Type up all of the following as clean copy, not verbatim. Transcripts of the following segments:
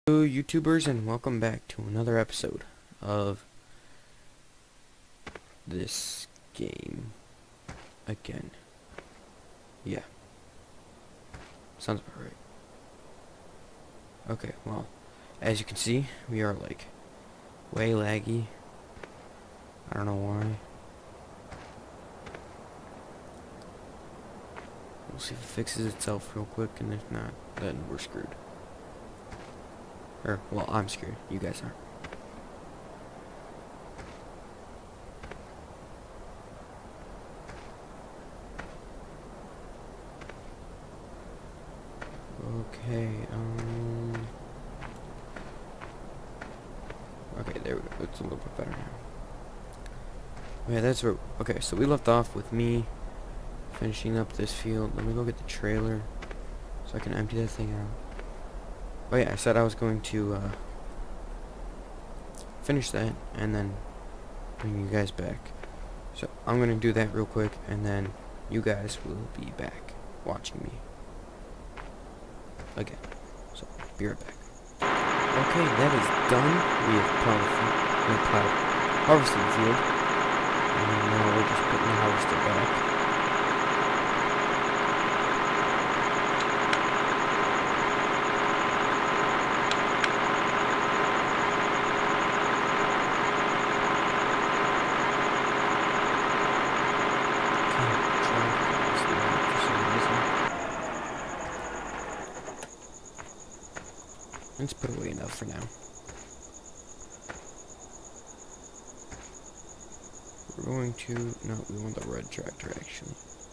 Hello YouTubers, and welcome back to another episode of this game again. Yeah, sounds about right. Okay, well, as you can see, we are like way laggy. I don't know why. We'll see if it fixes itself real quick, and if not, then we're screwed. Or, well, I'm screwed. You guys aren't. Okay, okay, there we go. It's a little bit better now. Okay, that's where... Okay, so we left off with me finishing up this field. Let me go get the trailer so I can empty that thing out. Oh yeah, I said I was going to finish that and then bring you guys back. So I'm going to do that real quick, and then you guys will be back watching me again. So be right back. Okay, that is done. We have plowed harvested the field, and now we're just putting the harvester back. Let's put away enough for now. We're going to... No, we want the red tractor, actually.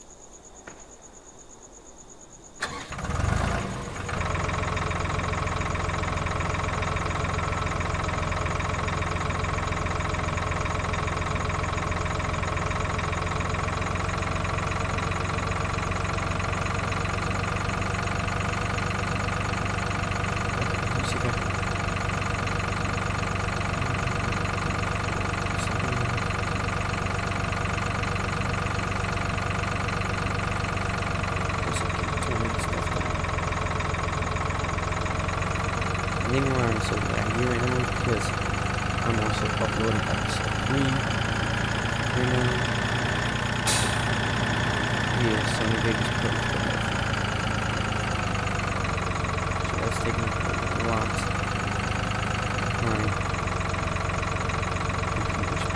I think why I'm so laggy right now is because I'm also uploading episode 3 right now. Yeah, Sony Vegas Pro 12. So that's taking a lot of my computer speed.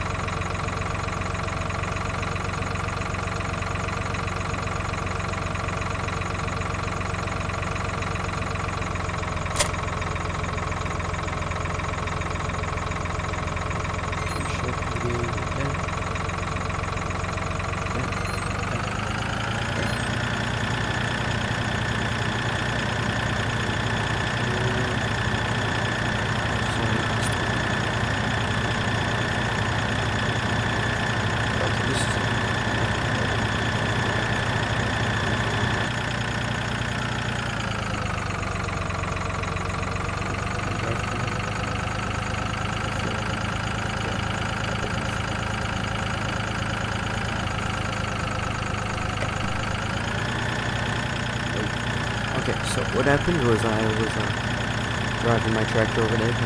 Okay, so what happened was I was driving my tractor over there,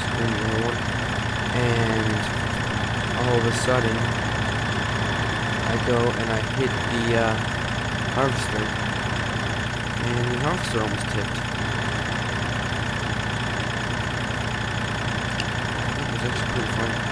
and all of a sudden I go and I hit the harvester, and the harvester almost tipped. It was actually pretty funny.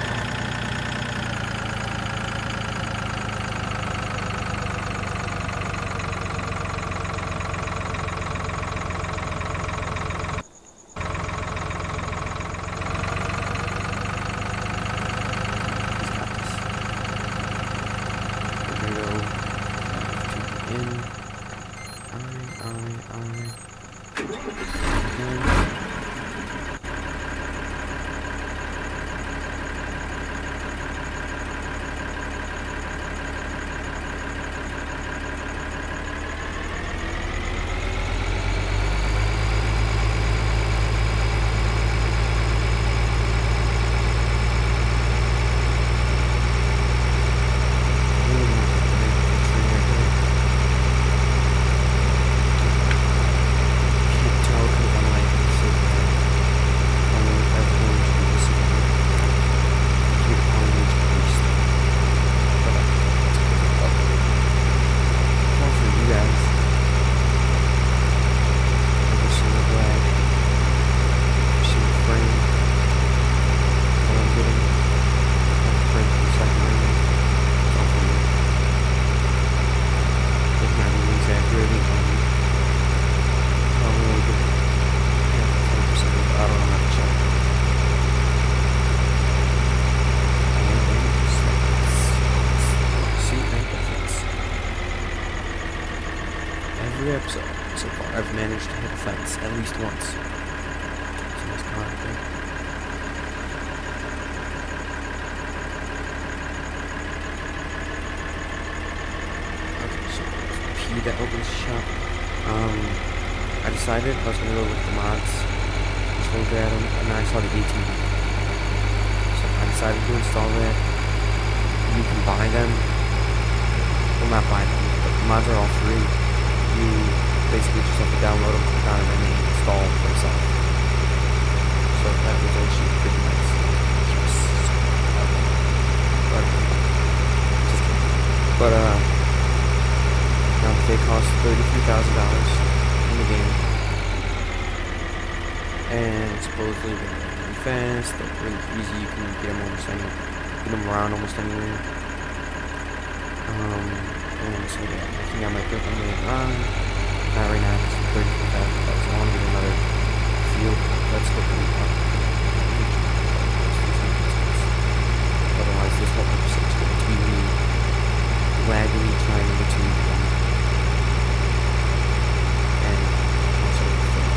see that opens shop. I decided I was gonna go with the mods, just look at them, and then I saw the ATV. So I decided to install that. You can buy them. Well, not buy them, but the mods are all free. You basically just have to download them, click on them, and they install themselves. So that was actually pretty nice. But now they cost $33,000 in the game, and supposedly they're really fast, they're really easy. You can get them around almost anywhere. And so yeah, I think I might get them later on. Not right now, it's $33,000. I want to get another field. Let's hope we can. Otherwise, this whole episode is going to be me lagging, trying between them. And also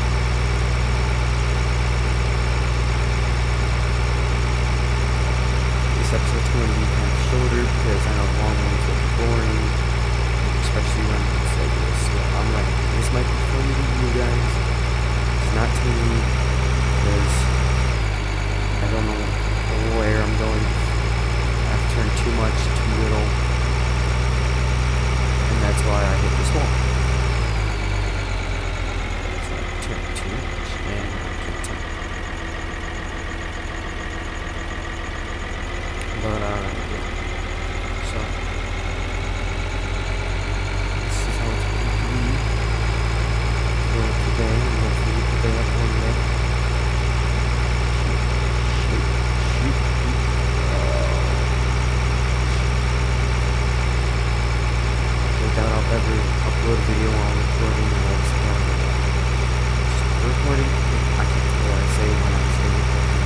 this episode's going to be kind of shorter because I know long ones will be boring, especially when it's like this. So I'm like, this might be funny to you guys. It's not to me because I don't know where I'm going. I've turned too much, too little, and that's why I hit this wall. It's like turned too much, and I can't tell. But yeah. So this is how it's going to be for today, and hopefully today up one day. I'll ever upload a video while recording or recording. I can't tell what I say when I say recording.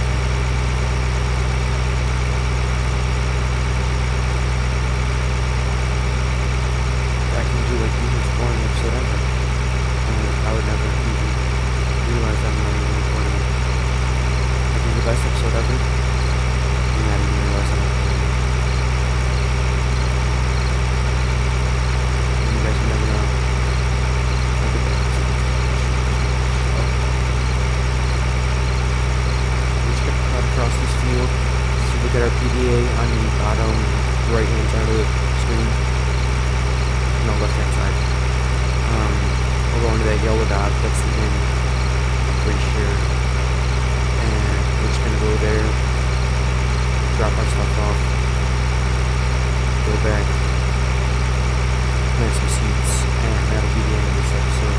I can do like the most boring episode ever. I would never even realize I'm not even recording. I do the best episode ever. I'm not even realize I'm recording. You guys never know. Look at that. Oh. We just got to cut across this field. So look at our PDA on the bottom right hand side of the screen. No, left hand side. We're going to that yellow dot. That's the end. I'm pretty sure. And we're just going to go there. Drop our stuff off. Go back. Plant some seeds, and that'll be the end of this episode.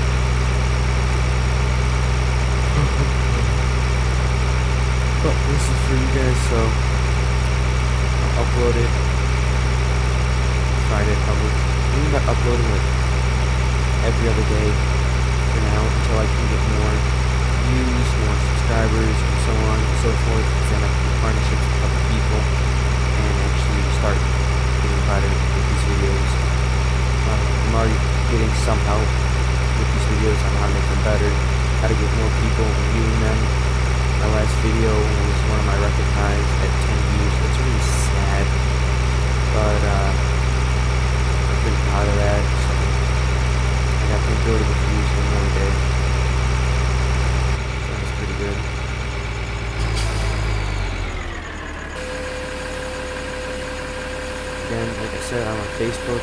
But this is for you guys, so I'll upload it Friday probably. I'm thinking about uploading like every other day for now until I can get more views, more subscribers, and so on and so forth. Then I can do partnerships with other people and actually start getting better with these videos. I'm already getting some help with these videos on how to make them better, how to get more people viewing them. My last video was one of my recognized at 10 views. It's really sad, but I'm pretty proud of that. So I got the majority of the views in one day. So that's pretty good. Again, like I said, I'm on Facebook.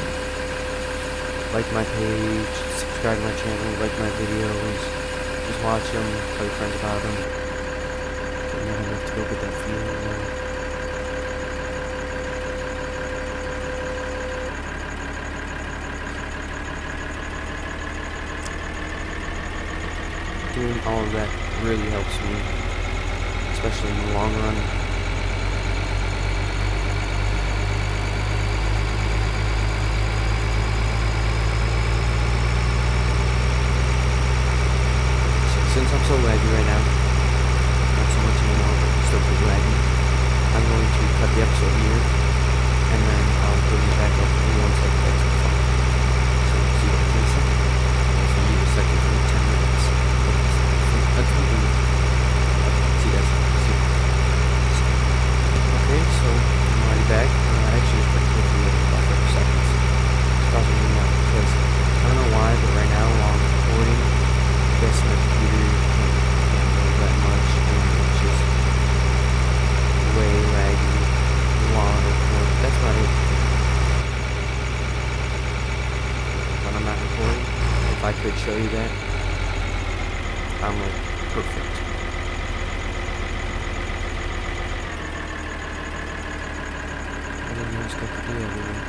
Like my page, subscribe to my channel, like my videos, just watch them, tell your friends about them. And then I have to go get that field now. Doing all of that really helps me, especially in the long run. Since I'm so laggy right now, not so much anymore, but I'm still pretty laggy, I'm going to cut the episode here, and then I'll bring it back up in 1 second. That's fine. So, see you in a second. If you need a second for 10 minutes. That's something. See you guys. See you. Okay, so I'm already back. Actually, it's pretty quick for me, about 30 seconds. It's causing me not to perfect. I didn't know stuff to do everywhere.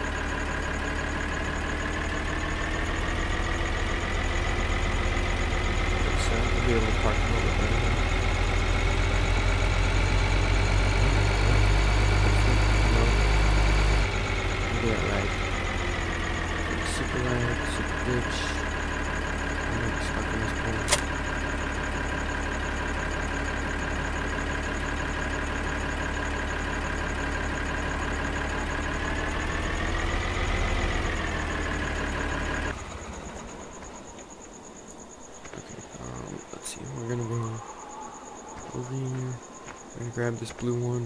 So I'll be able to park a little bit better now. Yeah, right. Super light, super glitch. I'm not stuck in this corner. Okay, let's see. We're gonna go over here. We're gonna grab this blue one.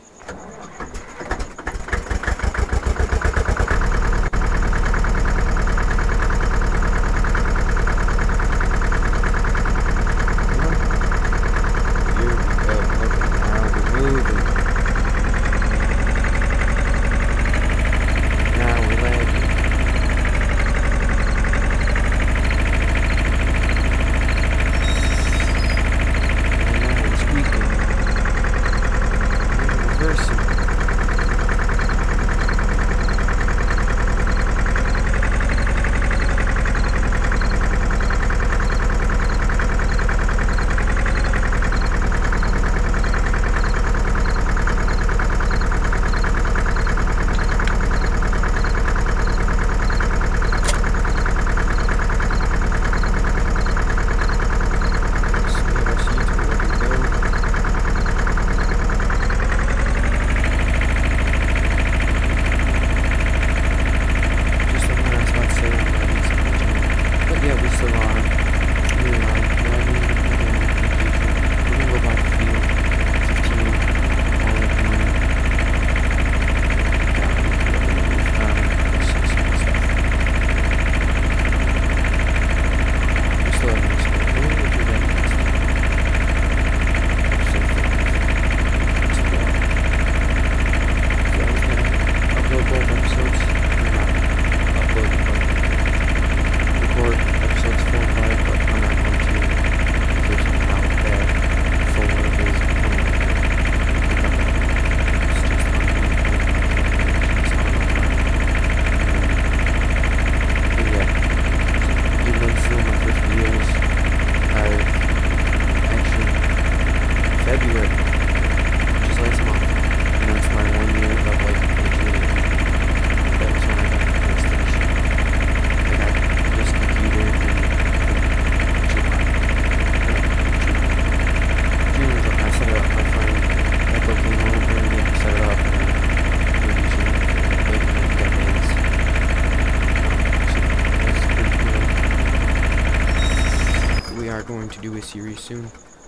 Going to do a series soon.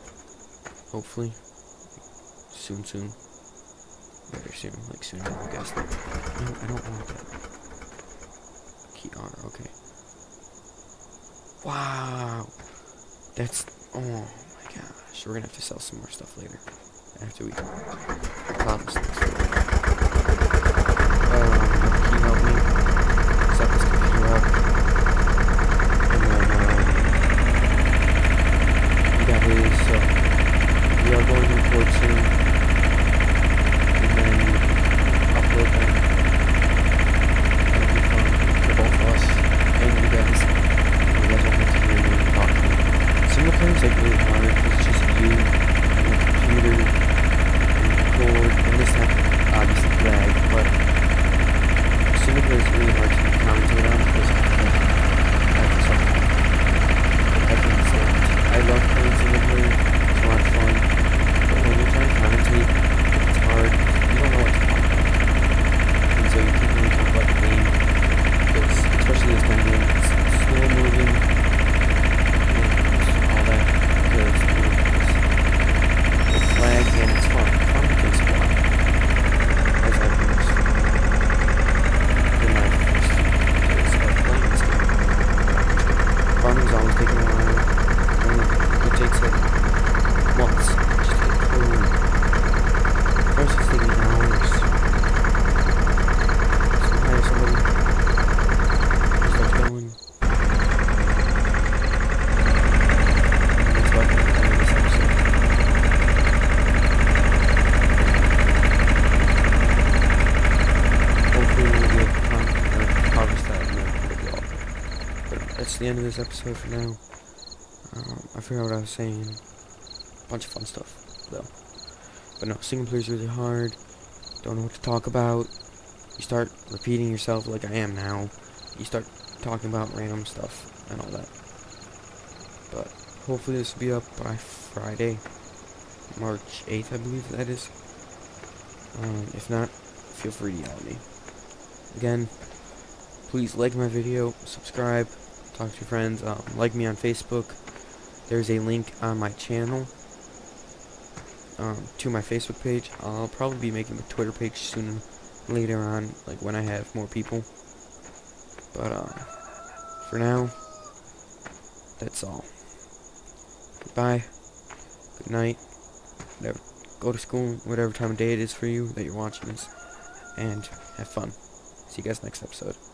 Hopefully. Soon. Very soon. Like soon, I guess. No, I don't want that. Key R, okay. Wow! That's... oh my gosh. We're gonna have to sell some more stuff later. After we... promise this. Key help me set this computer up. So we are going to record soon, and then upload them. That'll be fun for both of us and you guys. You guys won't have to hear me talking. Single player is like really hard because it's just you and the computer and record, and this have obviously lag, but single player is really hard to commentate on because that's something I can say. I love playing single player, it's a lot of fun, but when you're trying to commentate, it's hard, you don't know what to talk about. And so you can't really talk about the game, because, especially this kind of game, it's slow moving, and all that, because it's lag and it's fun. Fun takes a while, as I've noticed. In my first few days of playing this game, fun is always taking a while. It takes like the end of this episode for now. I forgot what I was saying. Bunch of fun stuff, though. But no, single player is really hard. Don't know what to talk about. You start repeating yourself like I am now. You start talking about random stuff and all that. But hopefully this will be up by Friday, March 8th, I believe that is. If not, feel free to yell at me. Again, please like my video, subscribe, talk to your friends, like me on Facebook. There's a link on my channel to my Facebook page. I'll probably be making a Twitter page soon, later on, like when I have more people. But for now, that's all. Goodbye, good night, whatever. Go to school, whatever time of day it is for you that you're watching this, and have fun. See you guys next episode.